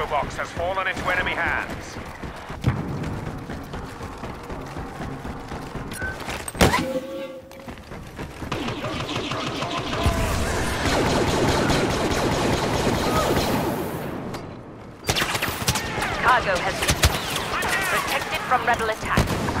cargo box has fallen into enemy hands. Cargo has been protected from rebel attack.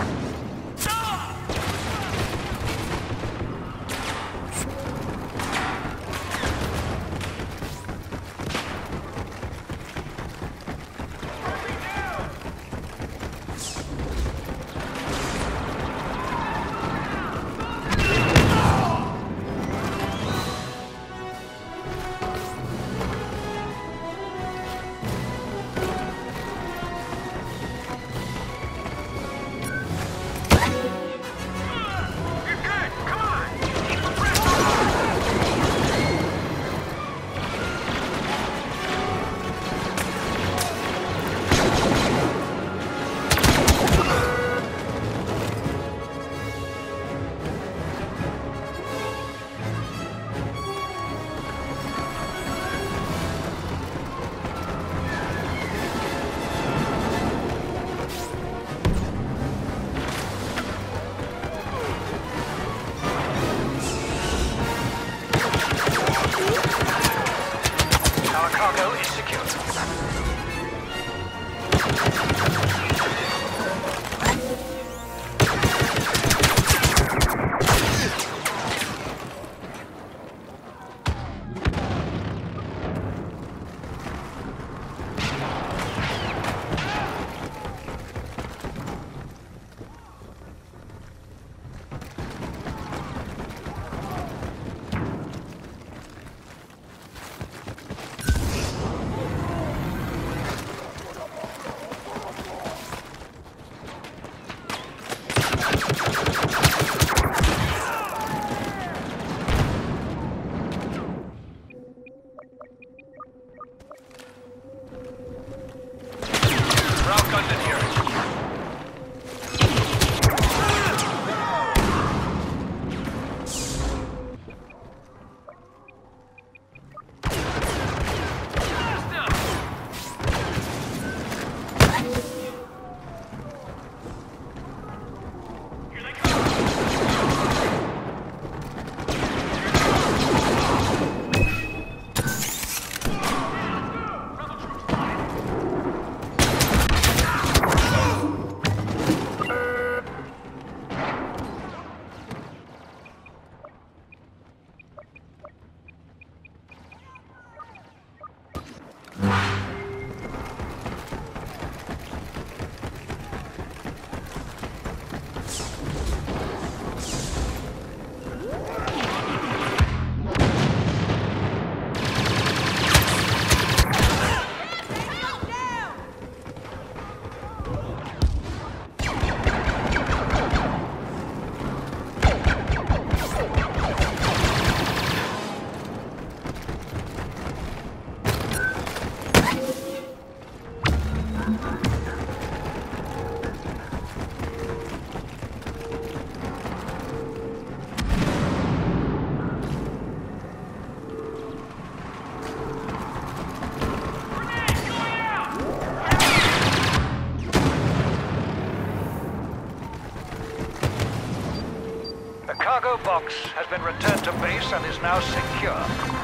The cargo box has been returned to base and is now secure.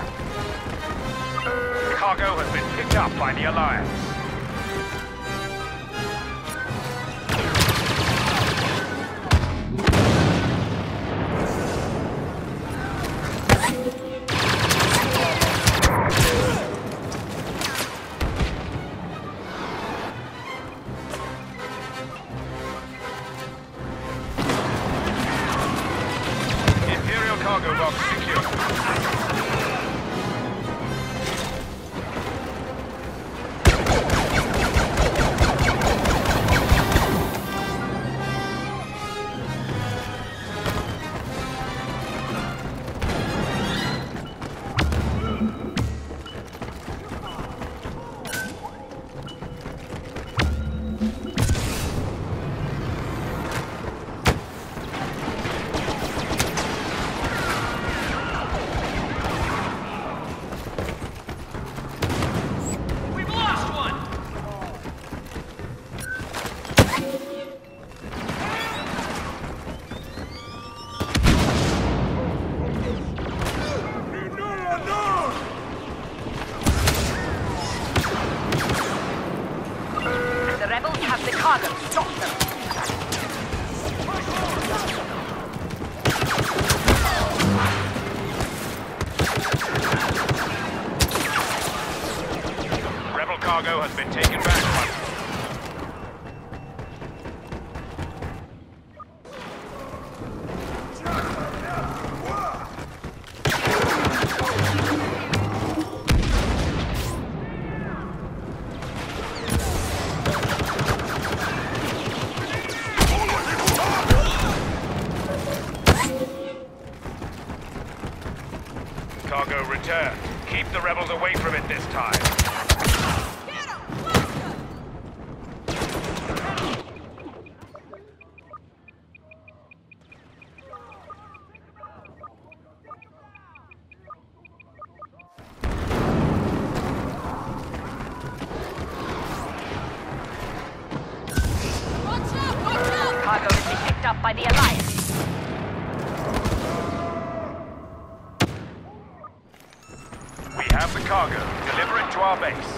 Cargo has been picked up by the Alliance. Cargo box secure. cargo. Stop them. Rebel cargo has been taken back. Cargo returned. Keep the rebels away from it this time. Cargo has been picked up by the Alliance. We have the cargo. Deliver it to our base.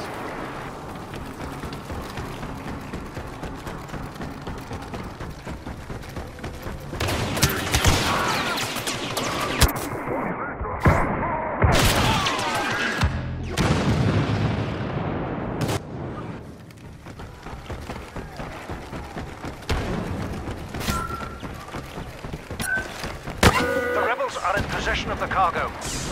The rebels are in possession of the cargo.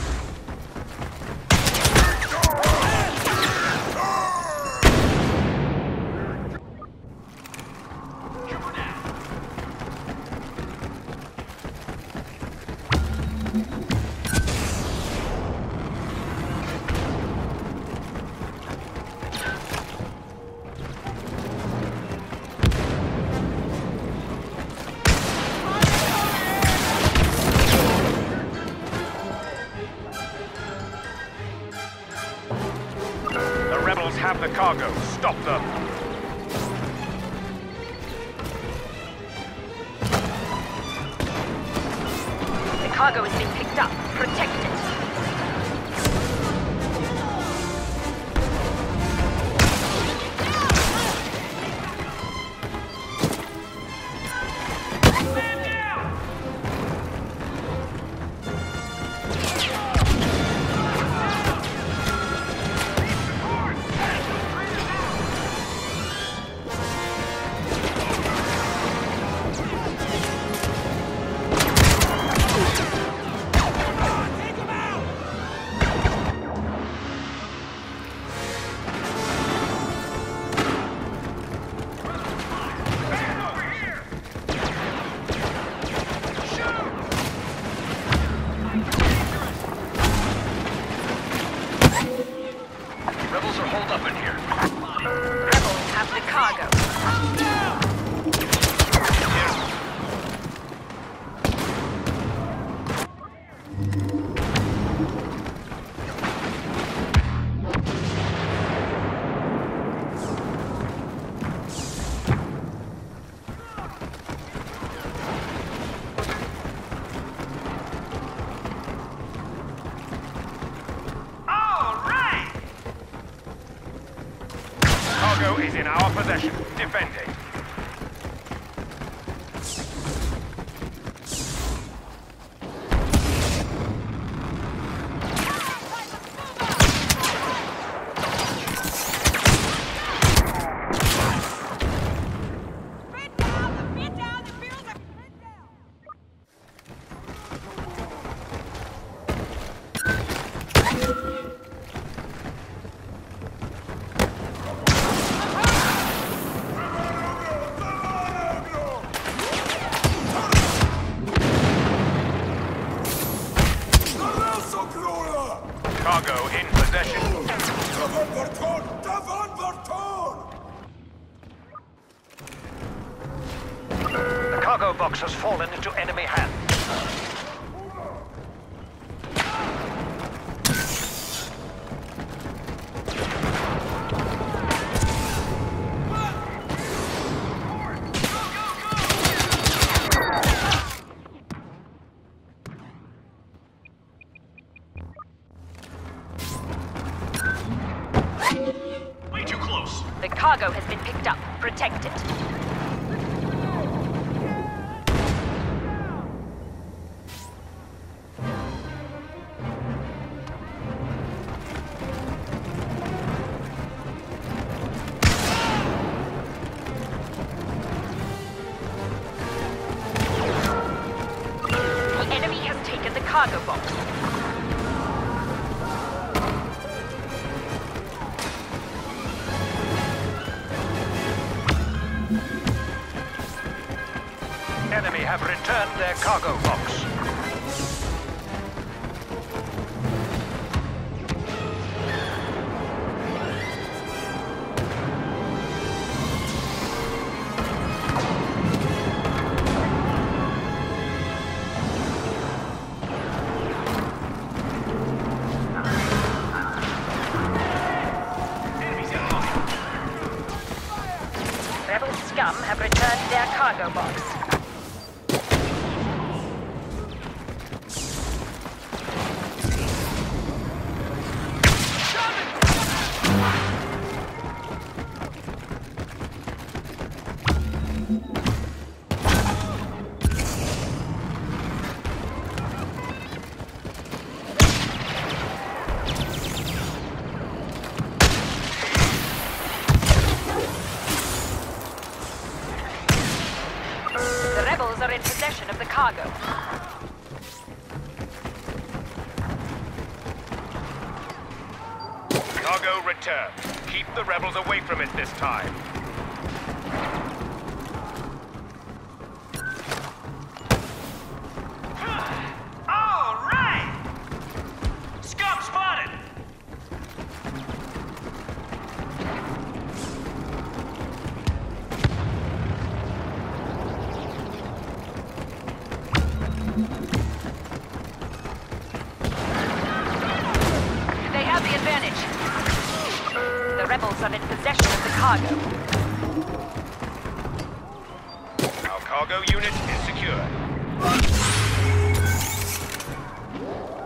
The rebels have the cargo. Stop them. The cargo has been picked up. Protect it. Rebels are holed up in here. Rebels have the cargo. Cargo is in our possession. Defend it. Cargo in possession. The cargo box has fallen into enemy hands. Way too close. The cargo has been picked up. Protect it. The enemy has taken the cargo box. Enemy have returned their cargo box. Rebel scum have returned their cargo box. The rebels are in possession of the cargo. Cargo returned. Keep the rebels away from it this time. All right! Scum spotted! They have the advantage. The rebels are in possession of the cargo. Our cargo unit is secure.